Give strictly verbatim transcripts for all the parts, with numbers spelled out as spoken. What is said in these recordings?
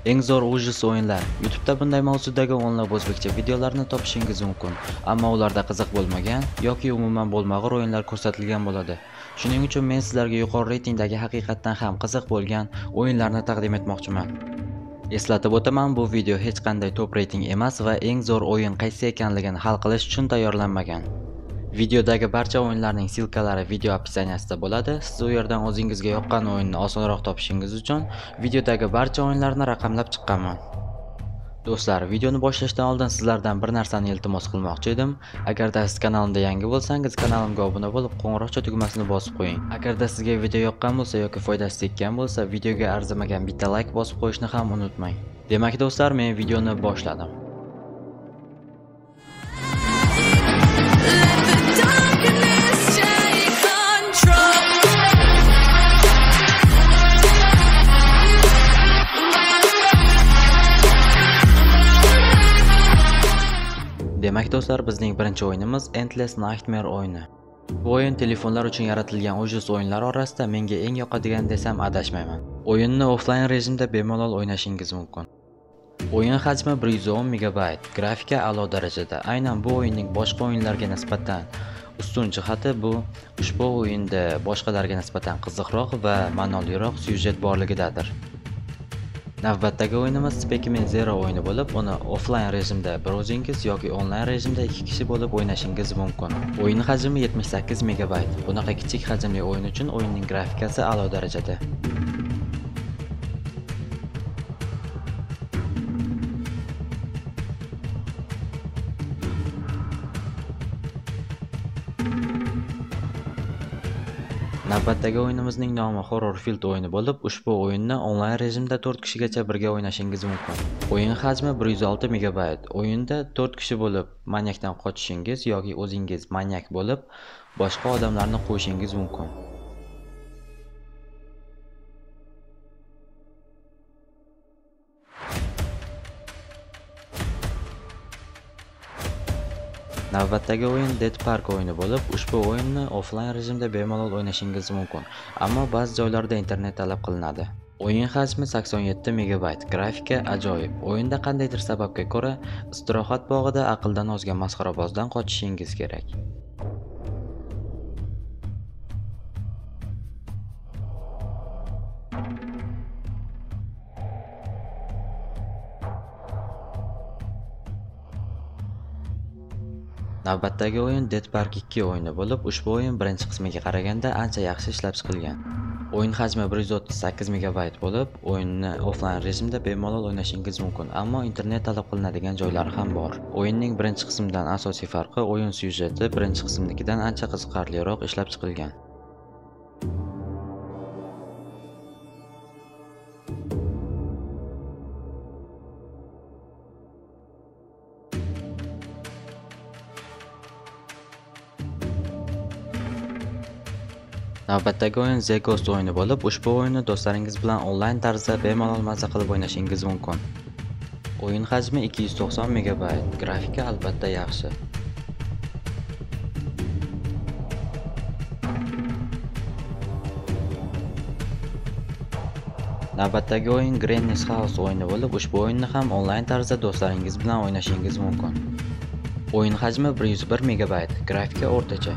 Eng zo'r ujas o'yinlar. YouTube'da bunday mavzudagi o'nlab o'zbekcha videolarni topishingiz mumkin, ammo ularda qiziq bo'lmagan yoki umuman bo'lmag'ur o'yinlar ko'rsatilgan bo'ladi. Shuning uchun men sizlarga yuqori reytingdagi haqiqatdan ham qiziq bo'lgan o'yinlarni taqdim etmoqchiman. Eslatib o'taman, bu video hech qanday top reyting emas va eng zo'r o'yin qaysi ekanligini hal qilish uchun tayyorlanmagan. Videodagi barcha o'yinlarning silkalari video opsiyaniyasida bo'ladi. Siz u yerdan o'zingizga yoqqan o'yinni osonroq topishingiz uchun videodagi barcha o'yinlarni raqamlab chiqqanman. Do'stlar, videoni boshlashdan oldin sizlardan bir narsani iltimos qilmoqchi edim. Agarda siz kanalimda yangi bo'lsangiz, kanalimga obuna bo'lib, qo'ng'iroqcha tugmasini bosib qo'ying. Agarda sizga video yoqqan bo'lsa yoki foydasi tekkan bo'lsa, videoga arzimagan bitta like bosib qo'yishni ham unutmang. Demak do'stlar, men videoni boshladim. Demak do'stlar, bizning birinchi o'yinimiz Endless Nightmare o'yini. Bu o'yin telefonlar uchun yaratilgan ujas o'yinlar orasida menga eng yoqadigan desam adashmayman. O'yinni offline rejimda bemalol o'ynashingiz mumkin. O'yin hajmi bir yuz o'n megabayt, grafika a'lo darajada. Aynan bu o'yinning boshqa o'yinlarga nisbatan ustun jihati bu ushbu o'yinda boshqalarga nisbatan qiziqroq va ma'noliroq syujet borligidadir. Navbatdagi o'yinimiz Pac-Man Zero o'yini bo'lib, uni offline rejimda bir o'zingiz yoki onlayn rejimda ikki kishi bo'lib o'ynashingiz mumkin. O'yin hajmi yetmish sakkiz megabayt. Bunaqa kichik hajmli o'yin uchun o'yinning grafikasi a'lo darajada. Navbatdagi o'yinimizning nomi Horrorshow o'yini bo'lib, ushbu o'yinni onlayn rejimda to'rt kishigacha birga o'ynashingiz mumkin. O'yin hajmi bir yuz olti megabayt. O'yinda to'rt kishi bo'lib manyakdan qochishingiz yoki o'zingiz manyak bo'lib boshqa odamlarni qo'yishingiz mumkin. Navbatdagi o'yin Dead Park o'yini bo'lib, ushbu o'yinni offline rejimda bemalol o'ynashingiz mumkin, ammo ba'zi joylarda internet talab qilinadi. O'yin hajmi sakson yetti megabayt, grafika ajoyib. O'yinda qandaydir sababga ko'ra istirohat bog'ida aqldan ozgan masxarabozdan qochishingiz kerak. Navbatdagi o'yin Dead Park ikki o'yini bo'lib, ushbu o'yin birinchi qismiga qaraganda ancha yaxshi ishlab chiqilgan. O'yin hajmi bir yuz o'ttiz sakkiz megabayt bo'lib, o'yinni offline rejimda bemalol o'ynashingiz mumkin, ammo internet talab qilinadigan joylari ham bor. O'yinning birinchi qismidan asosiy farqi o'yin syujeti birinchi qismnikidan ancha qiziqarliroq ishlab chiqilgan. Navbatdagi o'yin The Ghost o'yini bo'lib, ushbu o'yinni do'stlaringiz bilan onlayn tarzda bemalol maza qilib o'ynashingiz mumkin. O'yin hajmi ikki yuz to'qson megabayt, grafika albatta yaxshi. Navbatdagi o'yin Granny's House o'yini bo'lib, ushbu o'yinni ham onlayn tarzda do'stlaringiz bilan o'ynashingiz mumkin. O'yin hajmi bir yuz bir megabayt, grafika o'rtacha.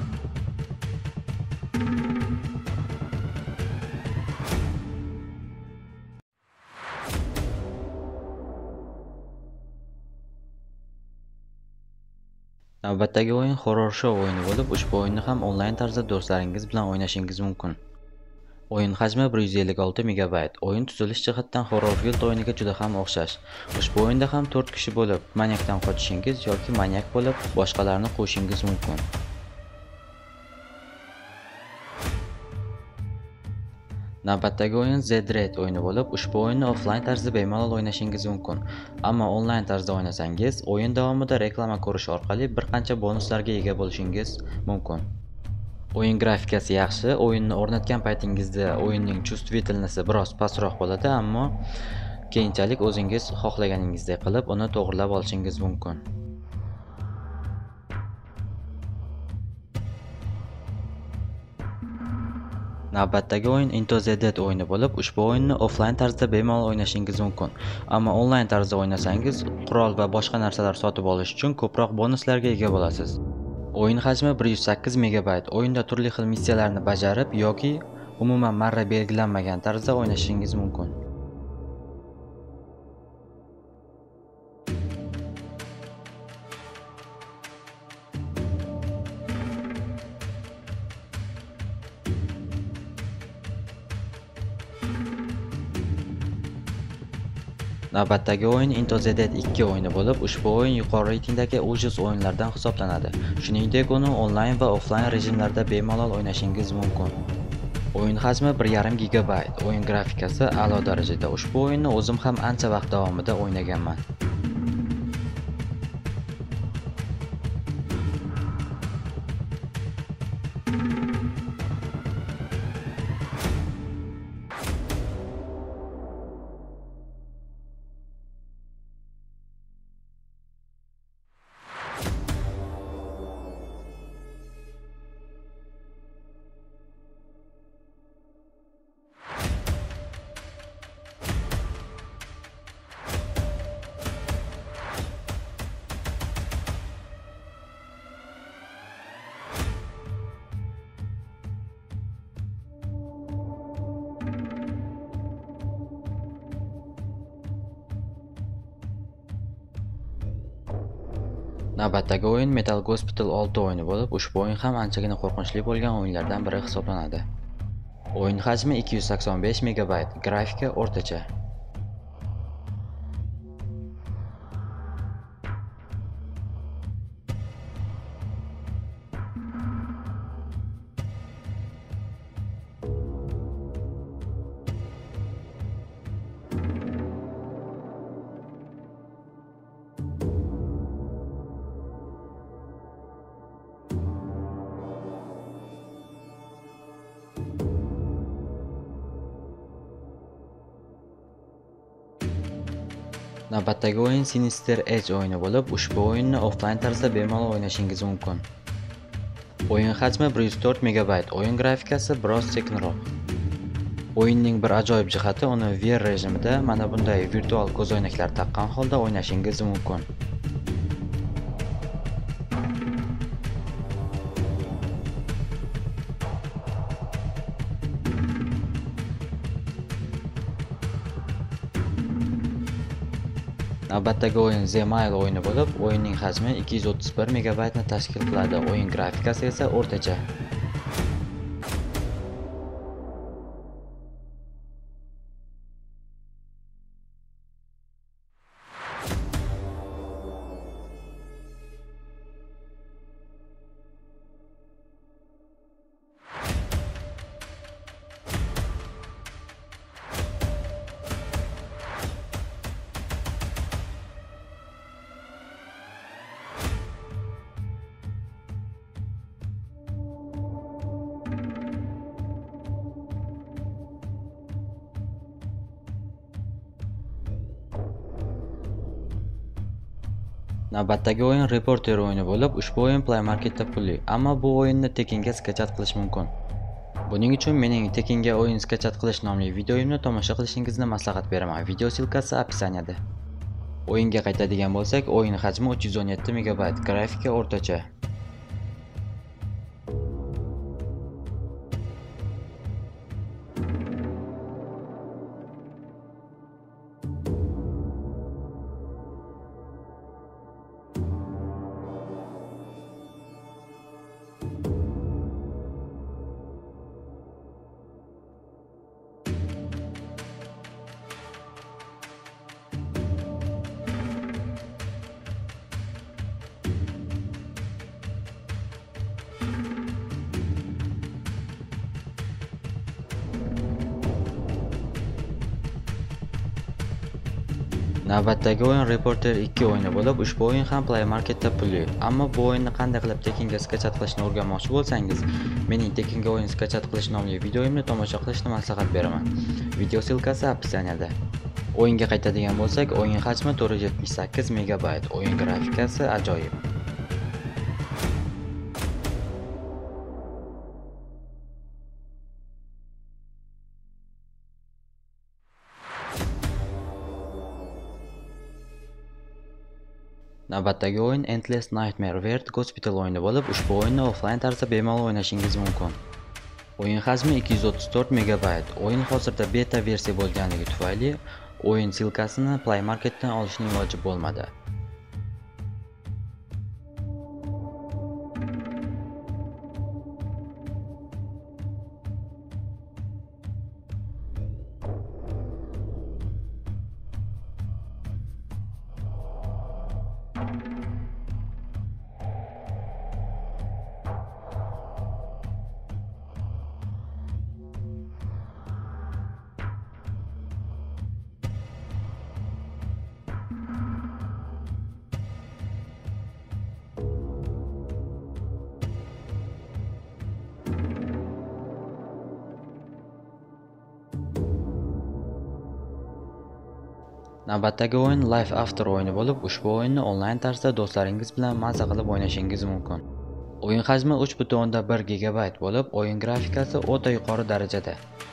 Navbatdagi o'yin Horrorshow o'yini bo'lib, ushbu o'yinni ham onlayn tarzda do'stlaringiz bilan o'ynashingiz mumkin. O'yin hajmi bir yuz ellik olti megabayt. O'yin tuzilish jihatdan Horrorshow o'yiniga juda ham o'xshash. Ushbu o'yinda ham to'rt kishi bo'lib manyakdan qochishingiz yoki manyak bo'lib boshqalarni qo'yishingiz mumkin. Navbatdagi o'yin The Dread o'yini bo'lib, ushbu o'yinni offline tarzda bemalol o'ynashingiz mumkin. Ammo onlayn tarzda o'ynasangiz, o'yin davomida reklama ko'rish orqali bir qancha bonuslarga ega bo'lishingiz mumkin. O'yin grafikasi yaxshi, o'yinni o'rnatgan paytingizda o'yinning chustvitilnisi biroz pastroq bo'ladi, ammo keyinchalik o'zingiz xohlaganingizdek qilib uni to'g'rilab olishingiz mumkin. Navbatdagi o'yin ENG ZO'R UJAS o'yini bo'lib, ushbu o'yinni offlayn tarzda bemalol o'ynashingiz mumkin. Ammo onlayn tarzda o'ynasangiz, qurol va boshqa narsalar sotib olish uchun ko'proq bonuslarga ega bo'lasiz. O'yin hajmi bir yuz sakkiz megabayt. O'yinda turli xil missiyalarni bajarib yoki umuman marra belgilanmagan tarzda o'ynashingiz mumkin. Navbatdagi o'yin ENG ZO'R UJAS ikki o'yini bo'lib, ushbu o'yin yuqori reytingdagi ujus o'yinlardan hisoblanadi. Shuningdek, uni onlayn va offlayn rejimlarda bemalol o'ynashingiz mumkin. O'yin hajmi bir yarim gigabayt. O'yin grafikasi a'lo darajada. Ushbu o'yinni o'zim ham ancha vaqt davomida o'ynaganman. Navbatdagi o'yin Metal Hospital olti o'yini bo'lib, ushbu o'yin ham anchagina qo'rqinchli bo'lgan o'yinlardan biri hisoblanadi. O'yin hajmi ikki yuz sakson besh megabayt, grafika o'rtacha. Navbatdagi o'yin Sinister Edge o'yini bo'lib, ushbu o'yinni offlayn tarzda bemalol o'ynashingiz mumkin. O'yin hajmi bir yuz to'rt megabayt, o'yin grafikasi biroz sekinroq. O'yinning bir ajoyib jihati uni V R rejimida mana bunday virtual ko'zoynaklar taqqan holda o'ynashingiz mumkin. Navbatdagi o'yin Samay o'yini bo'lib, o'yinning hajmi ikki yuz o'ttiz bir megabaytni tashkil qiladi. O'yin grafikasi esa o'rtacha. Navbatdagi o'yin Reporter o'yini bo'lib, ushbu o'yin Play Marketda pulli, ammo bu o'yinni tekinga skachat qilish mumkin. Buning uchun mening tekinga o'yin skachat qilish nomli videoyimni tomosha qilishingizni maslahat beraman. Video silkasi opsiyaniyada. O'yinga qaytadigan bo'lsak, o'yin hajmi uch yuz o'n yetti megabayt, grafika o'rtacha. Navbatdagi o'yin Reporter ikki o'yini bo'lib, ushbu o'yin ham Play Marketda pulli. Ammo bu o'yinni qanday qilib tekinga skachat qilishni o'rganmoqchi bo'lsangiz, mening tekinga o'yin skachat qilish nomli videoyimni tomosha qilishni maslahat beraman. Video silkasi opsiyaniyada. O'yinga qaytadigan bo'lsak, o'yin hajmi to'rt yuz yetmish sakkiz megabayt, o'yin grafikasi ajoyib. Navbatdagi o'yin Endless Nightmare Weird Hospital o'yini bo'lib, ushbu o'yinni offline tarzda bemalol o'ynashingiz mumkin. O'yin hajmi ikki yuz o'ttiz to'rt megabayt. O'yin hozirda beta versiya bo'lganligi tufayli o'yin silkasini Play Marketdan olishning iloji bo'lmadi. Navbatdagi o'yin Life After o'yini bo'lib, ushbu o'yinni onlayn tarzda do'stlaringiz bilan maza qilib o'ynashingiz mumkin. O'yin hajmi uch butun bir gigabayt bo'lib, o'yin grafikasi o'ta yuqori darajada.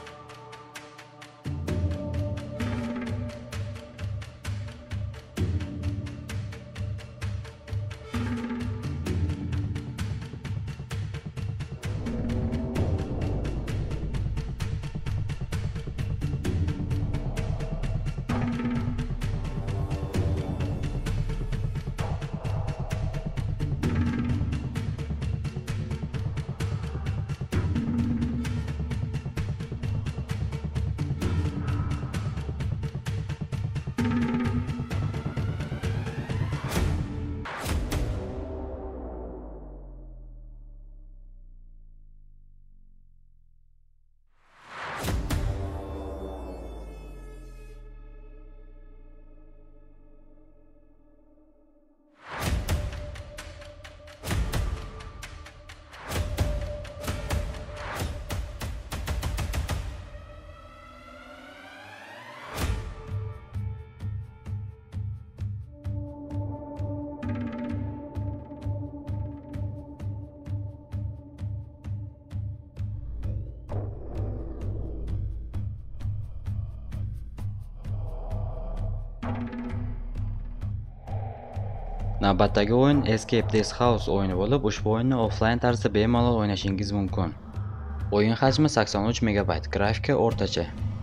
Navbatdagi o'yin Escape This House o'yini bo'lib, ushbu o'yinni offline tarzda bemalol o'ynashingiz mumkin. O'yin hajmi sakson uch megabayt, grafika o'rtacha.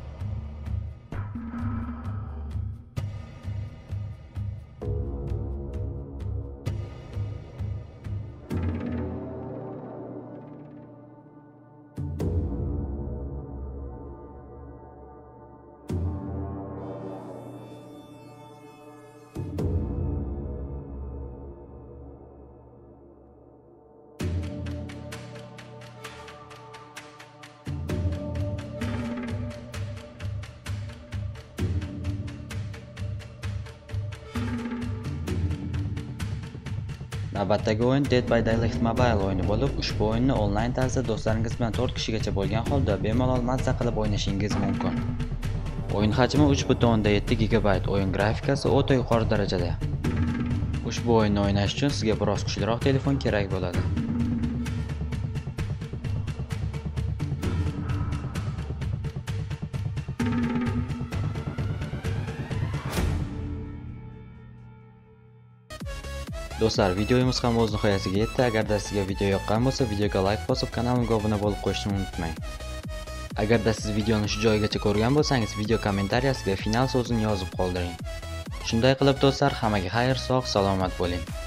Navbatdagi o'yin Dead by Daylight Mobile o'yini bo'lib, ushbu o'yinni onlayn tarzda do'stlaringiz bilan to'rt kishigacha bo'lgan holda bemalol mazza qilib o'ynashingiz mumkin. O'yin hajmi uch butun yetti gigabayt, o'yin grafikasi o'ta yuqori darajada. Ushbu o'yinni o'ynash uchun sizga biroz kuchliroq telefon kerak bo'ladi. Do'stlar, videomiz ham o'z nihoyasiga yetdi. Agarda sizga video yoqqan bo'lsa, videoga like bosib, kanalimga obuna bo'lib qo'yishni unutmang. Agarda siz videoni shu joyigacha ko'rgan bo'lsangiz, video kommentariyasiga final so'zini yozib qoldiring. Shunday qilib do'stlar, hammaga xayr, sog', salomat bo'ling.